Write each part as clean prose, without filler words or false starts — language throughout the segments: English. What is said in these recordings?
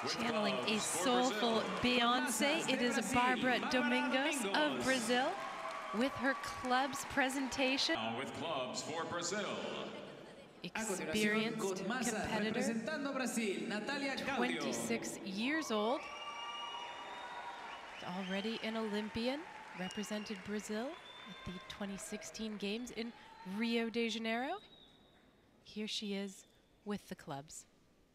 Channeling a soulful Beyonce, it is Bárbara Domingos of Brazil with her clubs presentation. With clubs for Brazil. Experienced competitor, 26 years old, already an Olympian, represented Brazil at the 2016 Games in Rio de Janeiro. Here she is with the clubs.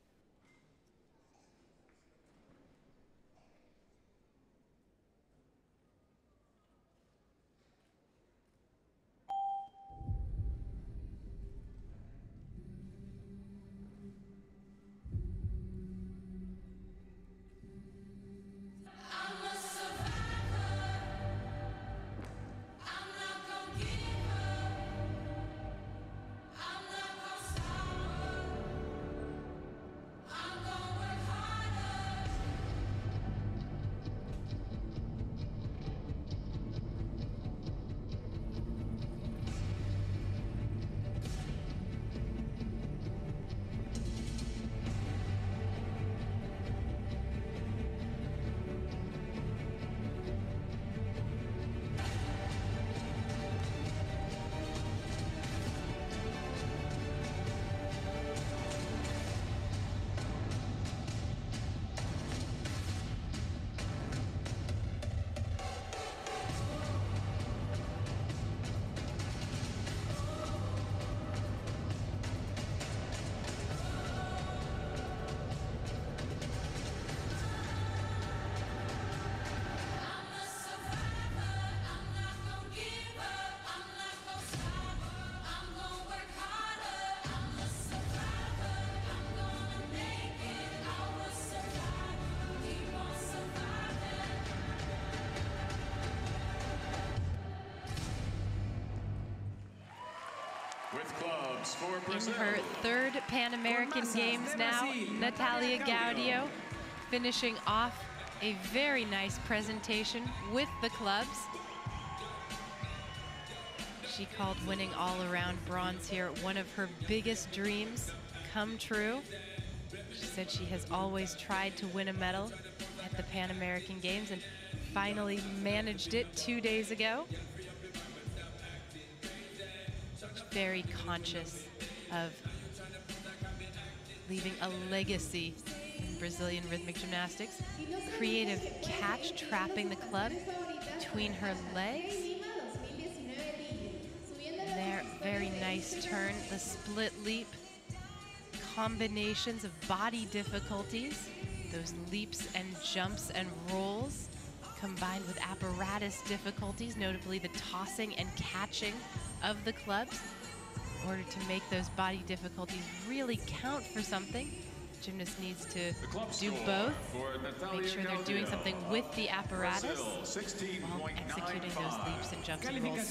In her third Pan American Games now, Natalia Gaudio finishing off a very nice presentation with the clubs. She called winning all-around bronze here one of her biggest dreams come true. She said she has always tried to win a medal at the Pan American Games and finally managed it 2 days ago. Very conscious of leaving a legacy in Brazilian rhythmic gymnastics. Creative catch trapping the club between her legs. And there, very nice turn, the split leap. Combinations of body difficulties, those leaps and jumps and rolls, combined with apparatus difficulties, notably the tossing and catching of the clubs. In order to make those body difficulties really count for something, the gymnast needs to do both, make sure they're doing something with the apparatus while executing those leaps and jumps and rolls.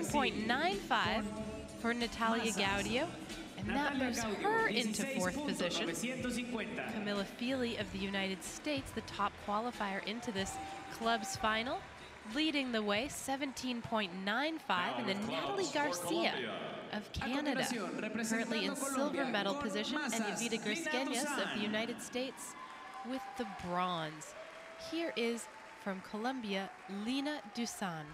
16.95 for Natalia Gaudio, and that moves her into fourth position. Camilla Fili of the United States, the top qualifier into this club's final, leading the way, 17.95, and then Natalie Garcia of Canada, currently in silver medal position, and Evita Grisqueñas of the United States with the bronze. Here is from Colombia, Lina Dusan.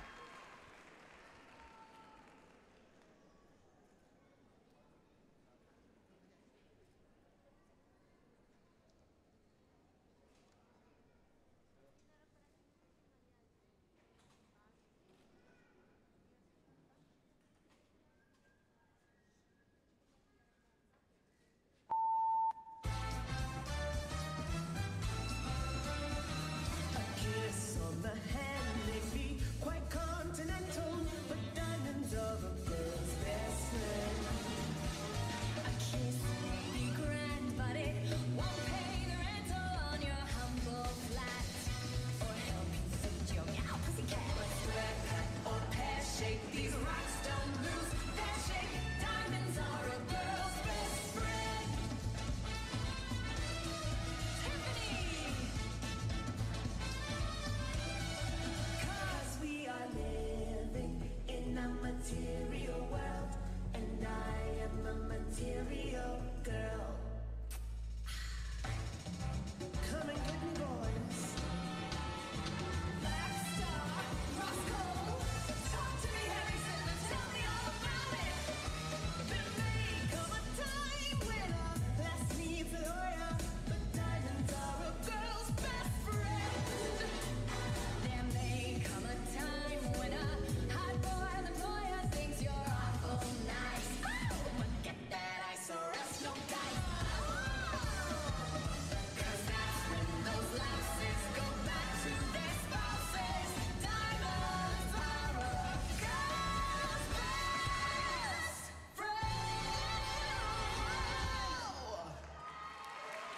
material girl. Coming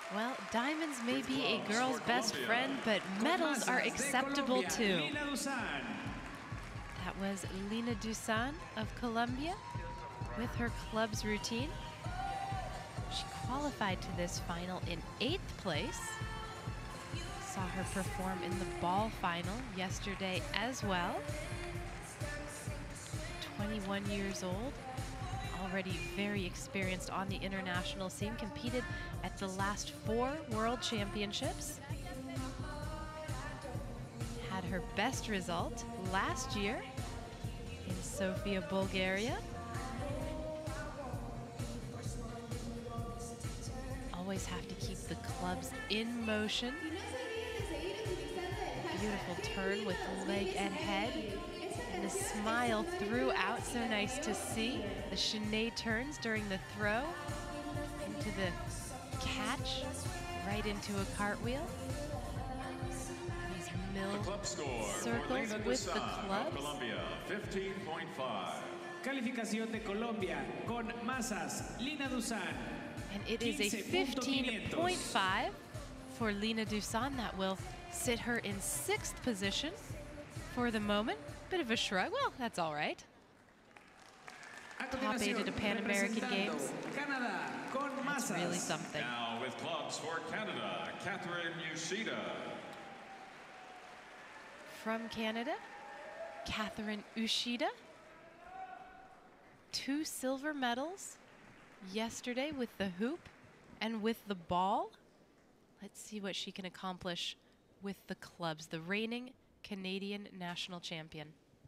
Well, diamonds may be a girl's best friend, but medals are acceptable too. That was Lina Dusan of Colombia with her club's routine. She qualified to this final in 8th place. Saw her perform in the ball final yesterday as well. 21 years old, already very experienced on the international scene, competed at the last 4 World Championships. Had her best result last year in Sofia, Bulgaria. Always have to keep the clubs in motion. Beautiful turn with leg and head. And the smile throughout, so nice to see. The chaîné turns during the throw, into the catch, right into a cartwheel. These mill circles with the clubs. Colombia, 15.5. Calificación de Colombia con masas, Lina Dusan. And it is a 15.5 for Lina Dusan. That will sit her in 6th position for the moment. Bit of a shrug. Well, that's all right. Top 8 at a Pan American Games. That's really something. Now with clubs for Canada, Catherine Ushida. From Canada, Catherine Ushida. 2 silver medals yesterday with the hoop and with the ball. Let's see what she can accomplish with the clubs. The reigning Canadian national champion.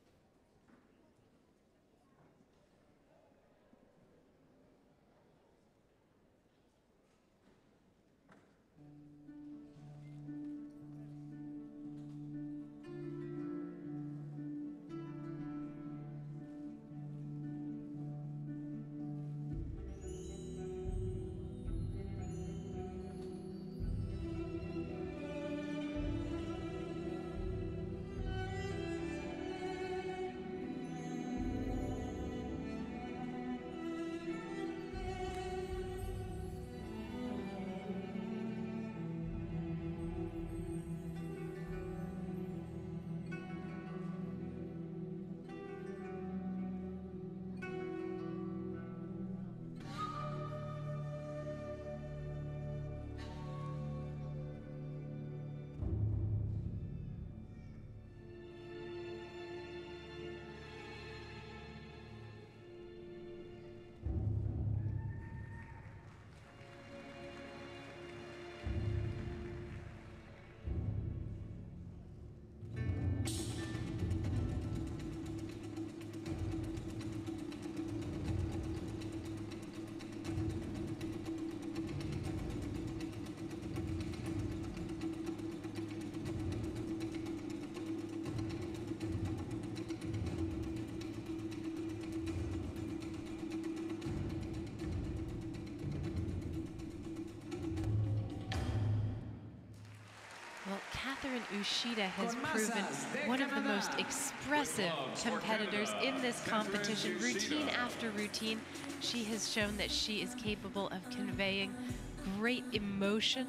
Catherine Ushida has proven one of the most expressive competitors in this competition. Routine after routine, she has shown that she is capable of conveying great emotion,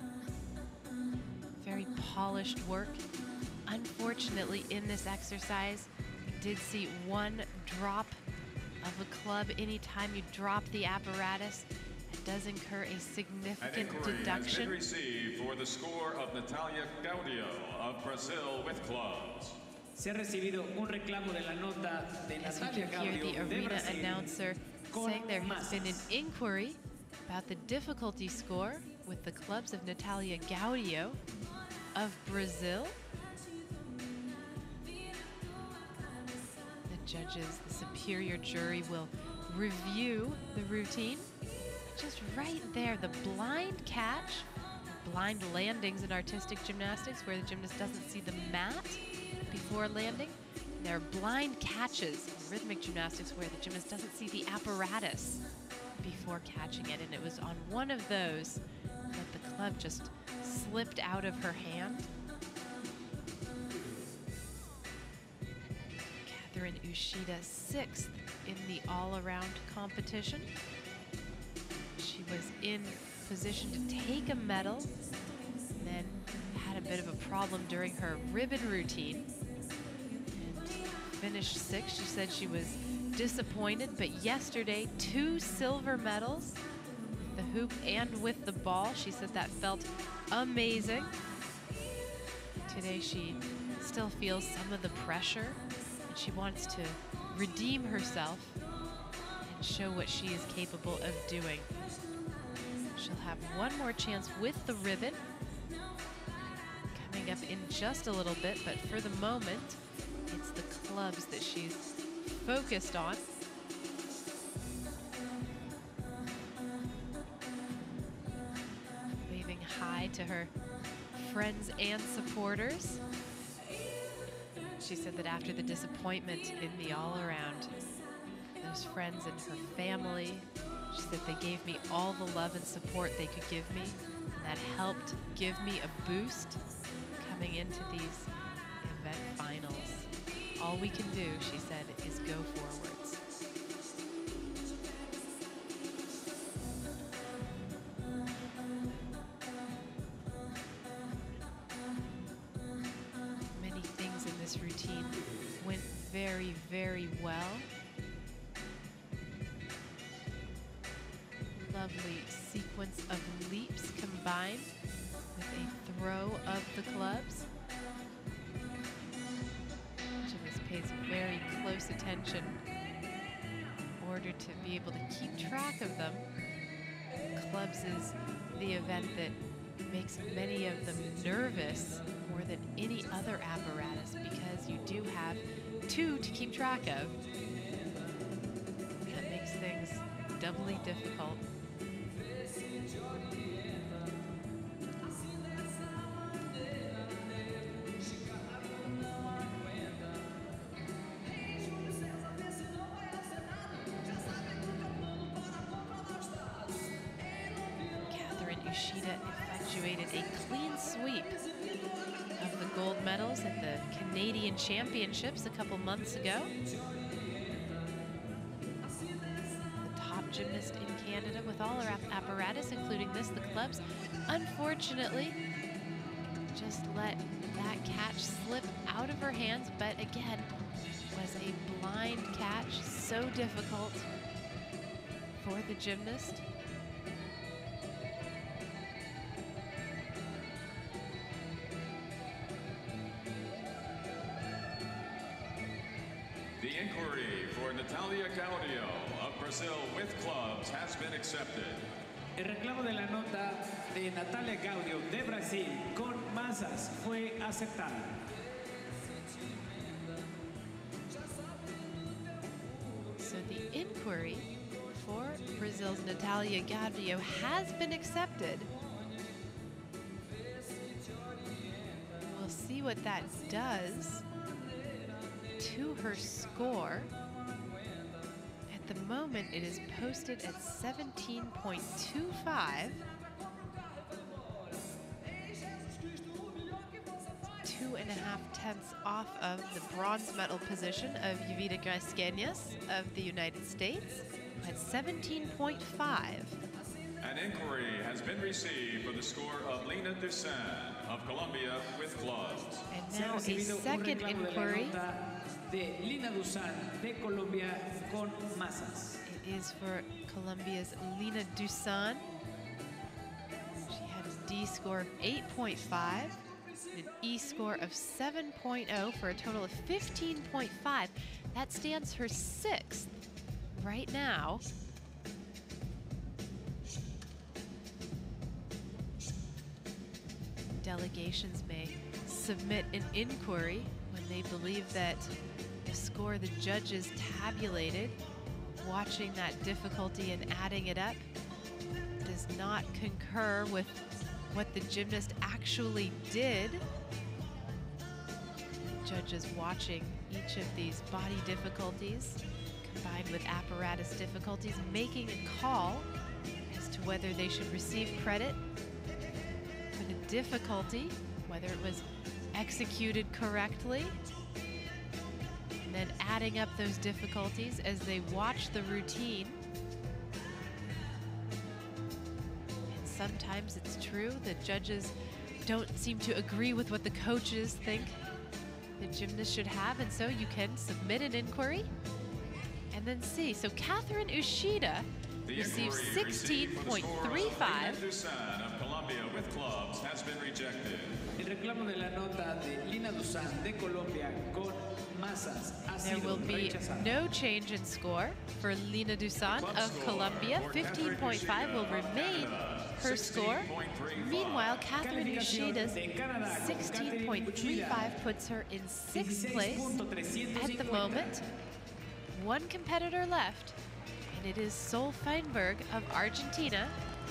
very polished work. Unfortunately, in this exercise, we did see one drop of a club. Anytime you drop the apparatus, it does incur a significant deduction. Has been received for the score of Natalia Gaudio of Brazil with clubs. Se ha recibido un reclamo de la nota de As you Natalia can hear Gaudio the de arena Brasil announcer saying there has been an inquiry about the difficulty score with the clubs of Natalia Gaudio of Brazil. The judges, the superior jury, will review the routine. Just right there, the blind catch, blind landings in artistic gymnastics where the gymnast doesn't see the mat before landing. There are blind catches in rhythmic gymnastics where the gymnast doesn't see the apparatus before catching it. And it was on one of those that the club just slipped out of her hand. Catherine Ushida, 6th in the all-around competition. She was in position to take a medal, and then had a bit of a problem during her ribbon routine. And finished sixth. She said she was disappointed, but yesterday 2 silver medals, the hoop and with the ball. She said that felt amazing. Today she still feels some of the pressure, and she wants to redeem herself and show what she is capable of doing. She'll have one more chance with the ribbon coming up in just a little bit, but for the moment, it's the clubs that she's focused on. Waving hi to her friends and supporters. She said that after the disappointment in the all-around, those friends and her family, she said they gave me all the love and support they could give me, and that helped give me a boost coming into these event finals. All we can do, she said, is go forwards. Many things in this routine went very, very well. Lovely sequence of leaps combined with a throw of the clubs. Gymnast pays very close attention in order to be able to keep track of them. Clubs is the event that makes many of them nervous more than any other apparatus, because you do have 2 to keep track of. That makes things doubly difficult. Yoshida effectuated a clean sweep of the gold medals at the Canadian Championships a couple months ago. The top gymnast in Canada with all her apparatus, including this, the clubs, unfortunately just let that catch slip out of her hands, but again, was a blind catch, so difficult for the gymnast. The inquiry for Natalia Gaudio of Brazil with clubs has been accepted. El reclamo de la nota de Natalia Gaudio de Brasil con masas fue aceptado. So the inquiry for Brazil's Natalia Gaudio has been accepted. We'll see what that does to her score. At the moment, it is posted at 17.25. 2.5 tenths off of the bronze medal position of Jovita Grasqueñas of the United States at 17.5. An inquiry has been received for the score of Lina Dusan of Colombia with clubs. And now a second inquiry. De Lina Dusan de Colombia con masas. It is for Colombia's Lina Dusan. She had a D score of 8.5, an E score of 7.0 for a total of 15.5. That stands her 6th right now. Delegations may submit an inquiry when they believe that the score the judges tabulated, watching that difficulty and adding it up, does not concur with what the gymnast actually did. Judges watching each of these body difficulties combined with apparatus difficulties, making a call as to whether they should receive credit for the difficulty, whether it was executed correctly, and then adding up those difficulties as they watch the routine. And sometimes it's true that judges don't seem to agree with what the coaches think the gymnast should have, and so you can submit an inquiry and then see. So Catherine Ushida receives 16.35. Dusan of Colombia with clubs has been rejected. El reclamo de la nota de Lina Dusan de Colombia con masas ha There sido will be rechazado. no change in score for Lina Dusan of Colombia. 15.5 will remain her score. Meanwhile, Catherine Ushida's 16.35 puts her in 6th place at the moment. One competitor left, and it is Sol Feinberg of Argentina.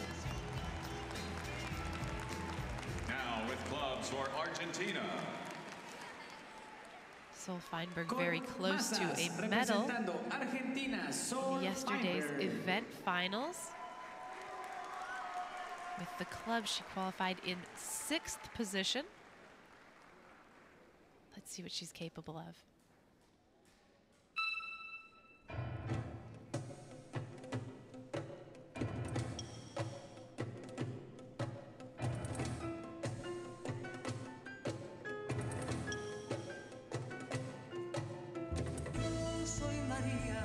Now with clubs for Argentina. Sol Feinberg very close to a medal in yesterday's event finals. With the club, she qualified in 6th position. Let's see what she's capable of. Soy María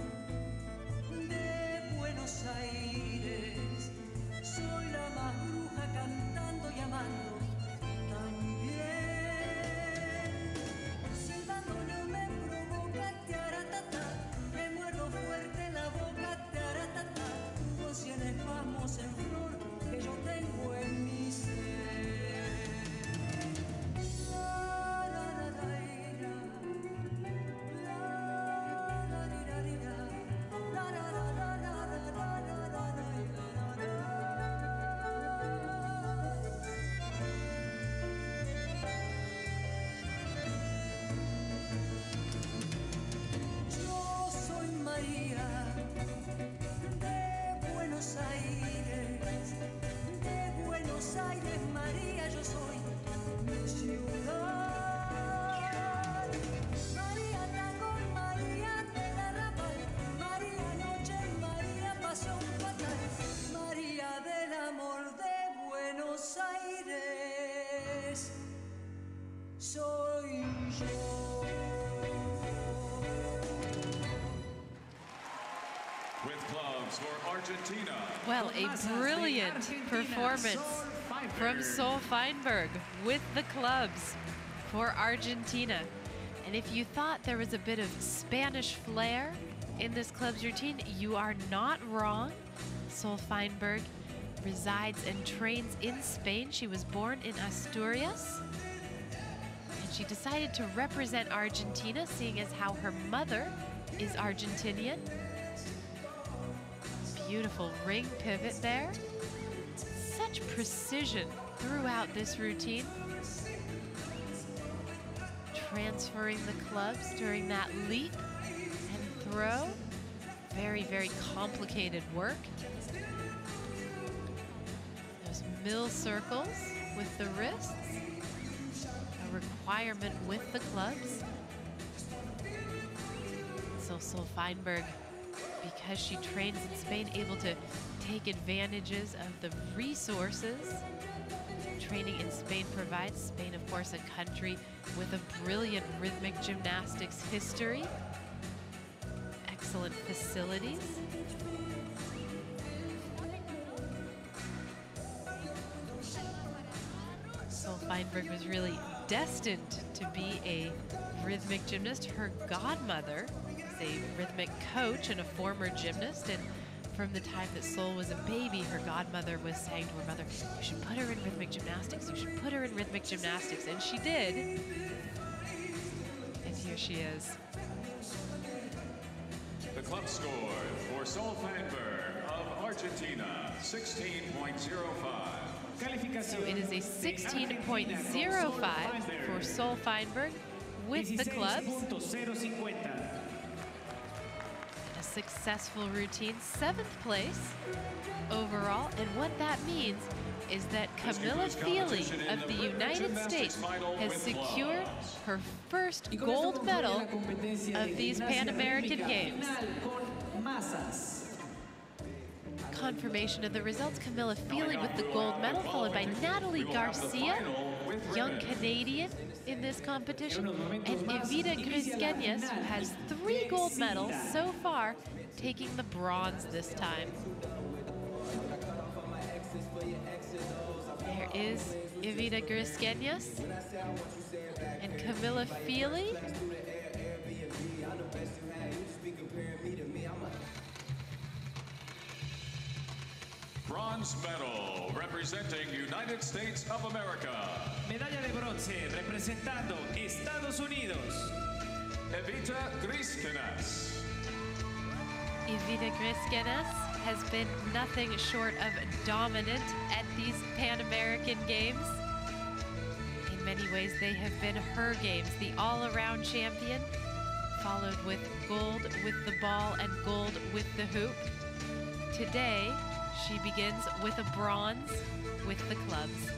de Buenos Aires, soy la más bruja cantando y amando también. Silbando no me provoca taratata, me muerdo fuerte la boca taratata, con 100 espasmos en flor que yo tengo en mi ser. Yo soy María de Buenos Aires, María, yo soy mi ciudad. María tango, María de Garrafal, María noche, María pasión fatal, María del amor de Buenos Aires, soy yo. With clubs for Argentina. Well, a brilliant performance from Sol Feinberg with the clubs for Argentina. And if you thought there was a bit of Spanish flair in this club's routine, you are not wrong. Sol Feinberg resides and trains in Spain. She was born in Asturias. And she decided to represent Argentina, seeing as how her mother is Argentinian. Beautiful ring pivot there. Such precision throughout this routine. Transferring the clubs during that leap and throw. Very, very complicated work. Those mill circles with the wrists. A requirement with the clubs. So Sol Feinberg, because she trains in Spain, able to take advantages of the resources training in Spain provides. Spain, of course, a country with a brilliant rhythmic gymnastics history. Excellent facilities. Sol Feinberg was really destined to be a rhythmic gymnast. Her godmother is a rhythmic coach and a former gymnast, and from the time that Sol was a baby, her godmother was saying to her mother, you should put her in rhythmic gymnastics, you should put her in rhythmic gymnastics, and she did. And here she is. The club score for Sol Feinberg of Argentina, 16.05. So it is a 16.05 for Sol Feinberg with the clubs. A successful routine, 7th place overall. And what that means is that Camilla Feely of the United States has secured her first gold medal of these Pan American Games. confirmation of the results. Camilla Fili with the gold medal, followed by Natalie Garcia, young Canadian in this competition, and Evita Griskeñas, who has 3 gold medals so far, taking the bronze this time. There is Evita Griskeñas and Camilla Fili. Bronze medal representing United States of America. Medalla de bronce representando Estados Unidos. Evita Griskeñas. Evita Griskeñas has been nothing short of dominant at these Pan American Games. In many ways, they have been her games. The all-around champion, followed with gold with the ball and gold with the hoop. Today, she begins with a bronze with the clubs.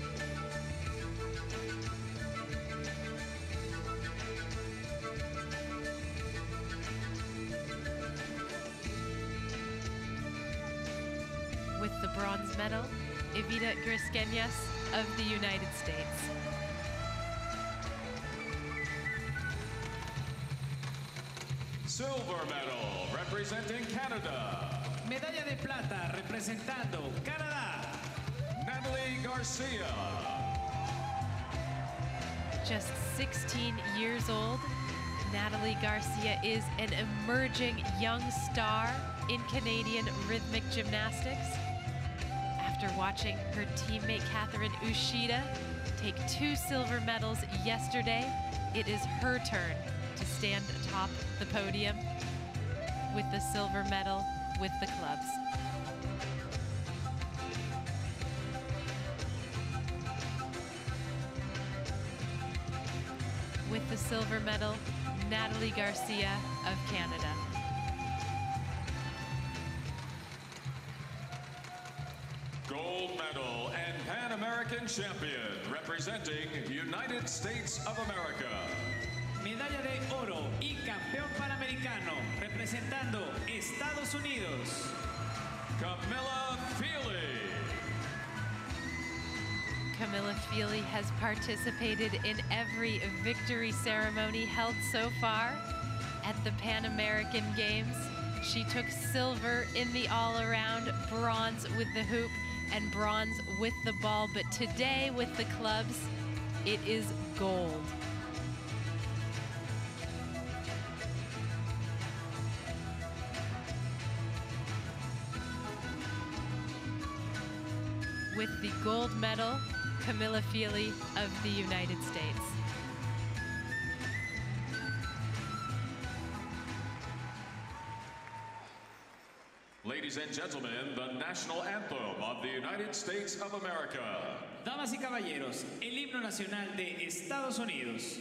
With the bronze medal, Evita Griskeñas of the United States. Silver medal representing Canada. Medalla de plata representando Canadá. Natalie Garcia. Just 16 years old, Natalie Garcia is an emerging young star in Canadian rhythmic gymnastics. After watching her teammate Catherine Uchida take 2 silver medals yesterday, it is her turn to stand atop the podium with the silver medal with the clubs. With the silver medal, Natalie Garcia of Canada. Gold medal and Pan American champion representing United States of America. Medalla de oro y campeón panamericano representando Estados Unidos. Camilla Fili. Camilla Fili has participated in every victory ceremony held so far at the Pan American Games. She took silver in the all-around, bronze with the hoop, and bronze with the ball, but today with the clubs, it is gold. With the gold medal, Camilla Fili of the United States. Ladies and gentlemen, the national anthem of the United States of America. Damas y caballeros, el himno nacional de Estados Unidos.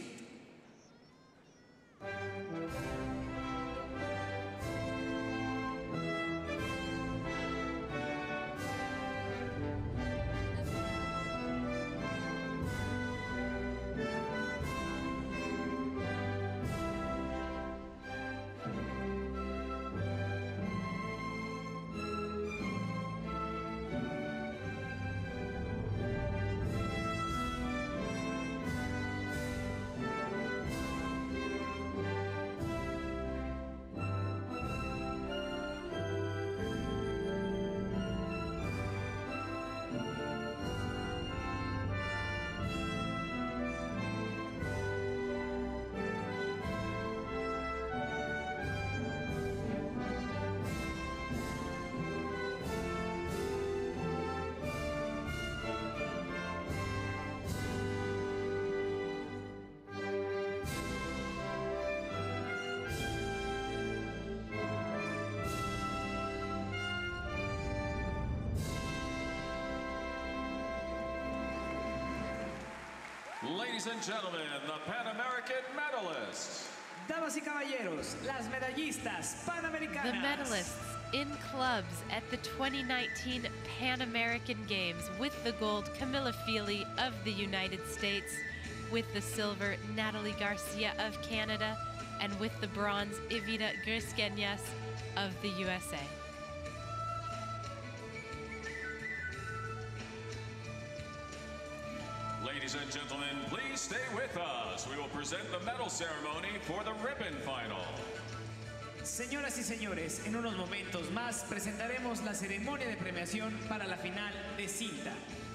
Ladies and gentlemen, the Pan American medalists. Damas y caballeros, las medallistas panamericanas. The medalists in clubs at the 2019 Pan American Games. With the gold, Camilla Fili of the United States. With the silver, Natalie Garcia of Canada. And with the bronze, Evita Griskeñas of the USA. Ladies and gentlemen, please stay with us. We will present the medal ceremony for the ribbon final. Señoras y señores, en unos momentos más presentaremos la ceremonia de premiación para la final de cinta.